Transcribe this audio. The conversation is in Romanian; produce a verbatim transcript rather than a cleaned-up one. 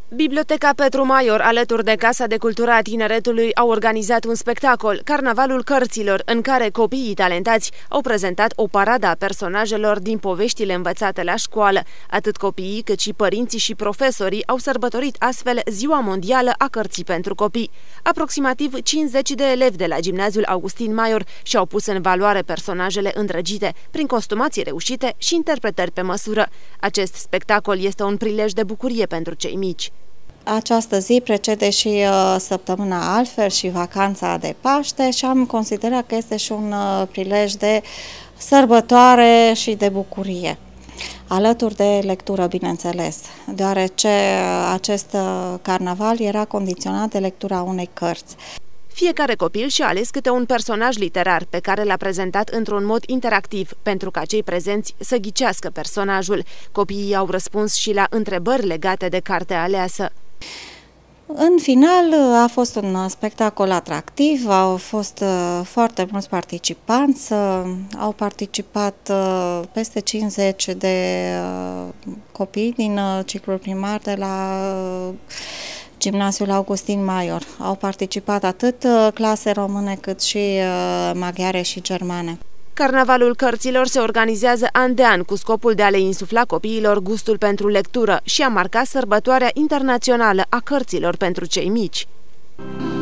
Biblioteca Petru Maior, alături de Casa de Cultură a Tineretului, au organizat un spectacol, Carnavalul Cărților, în care copiii talentați au prezentat o paradă a personajelor din poveștile învățate la școală. Atât copiii cât și părinții și profesorii au sărbătorit astfel Ziua Mondială a Cărții pentru Copii. Aproximativ cincizeci de elevi de la Gimnaziul Augustin Maior și-au pus în valoare personajele îndrăgite, prin costumații reușite și interpretări pe măsură. Acest spectacol este un prilej de bucurie pentru cei mici. Această zi precede și uh, săptămâna altfel și vacanța de Paște și am considerat că este și un uh, prilej de sărbătoare și de bucurie. Alături de lectură, bineînțeles, deoarece acest uh, carnaval era condiționat de lectura unei cărți. Fiecare copil și-a ales câte un personaj literar pe care l-a prezentat într-un mod interactiv, pentru ca cei prezenți să ghicească personajul. Copiii au răspuns și la întrebări legate de cartea aleasă. În final a fost un spectacol atractiv, au fost foarte mulți participanți, au participat peste cincizeci de copii din ciclul primar de la Gimnaziul Augustin Maior. Au participat atât clase române cât și maghiare și germane. Carnavalul Cărților se organizează an de an cu scopul de a le insufla copiilor gustul pentru lectură și a marca sărbătoarea internațională a cărților pentru cei mici.